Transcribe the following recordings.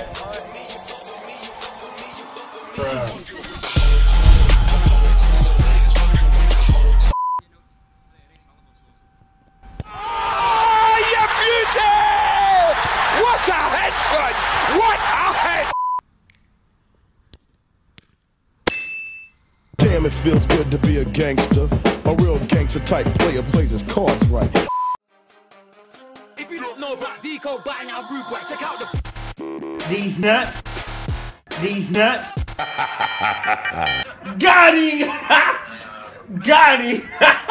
Damn, it feels good to be a gangster. A real gangster type player plays his cards right. If you don't know about Deco by now, rude boy, check out the These nuts. Got him! Got him!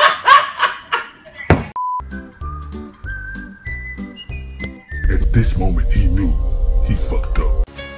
At this moment, he knew he fucked up.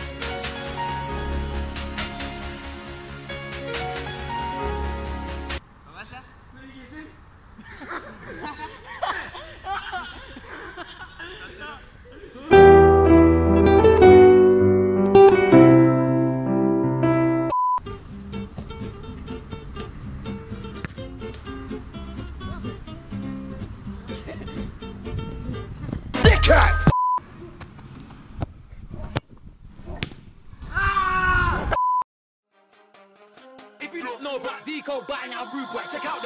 If you don't know about Deco by now, rude boy, check out the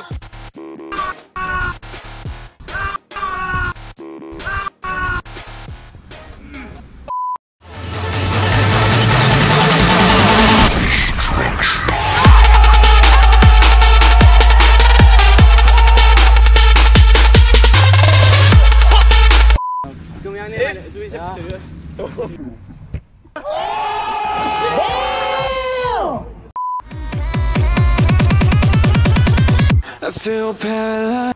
I feel paralyzed.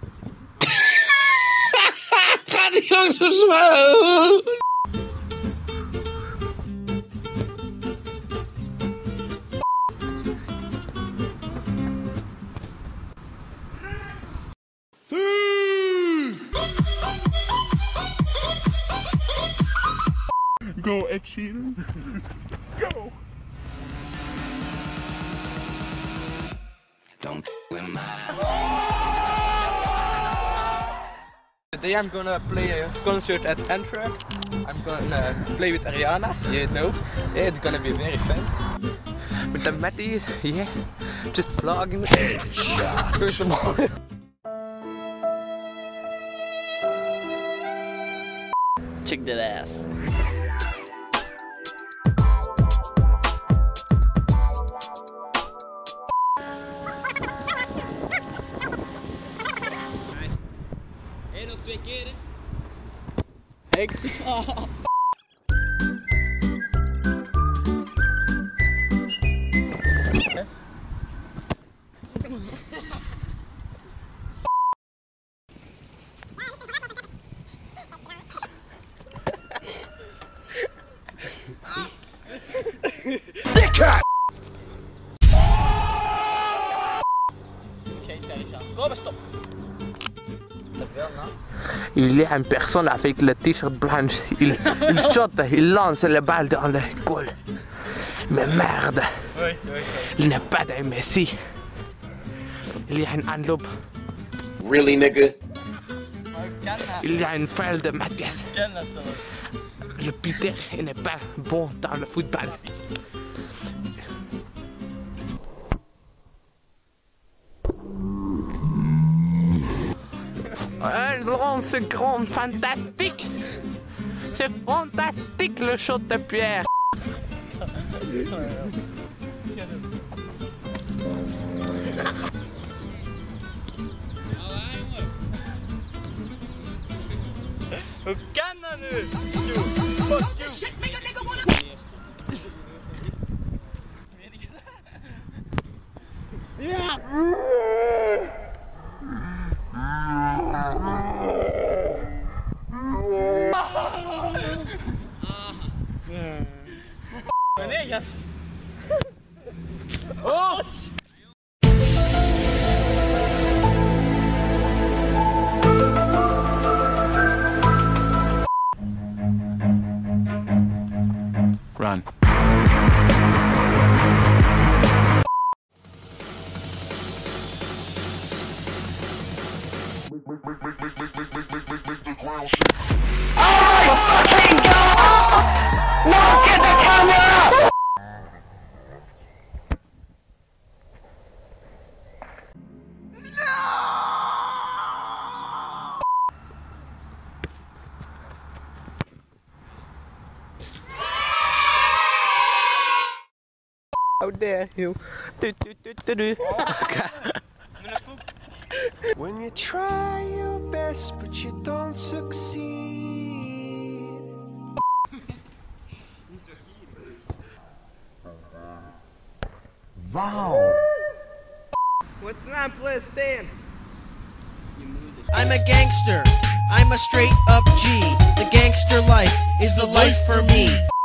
Gaat die jongens zo zwaar? Go, Ed Sheeran. Go. Don't with my. Today I'm gonna play a concert at Antwerp. I'm gonna play with Ariana, you know. Yeah, it's gonna be very fun. With the Matties, yeah, just vlogging. First of all. Check that ass. nog 2 keer. Ik. Dickhead! Il est une personne avec le t-shirt blanche. Il saute, il lance la balle dans le goal. Mais merde, il n'est pas d'un Messi. Il y a une enveloppe. Really, nigga? Il y a une feuille de Mathias. Le Peter n'est pas bon dans le football. Un lance grand, fantastique. C'est fantastique le shot de Pierre. Hoe kan dat nu? Fuck you. Ja! Nee, gast. Oh! Run. Oh my fucking god! No! dare you. When you try your best but you don't succeed. Wow. What's not please stand? I'm a gangster. I'm a straight up G. The gangster life is the life for me.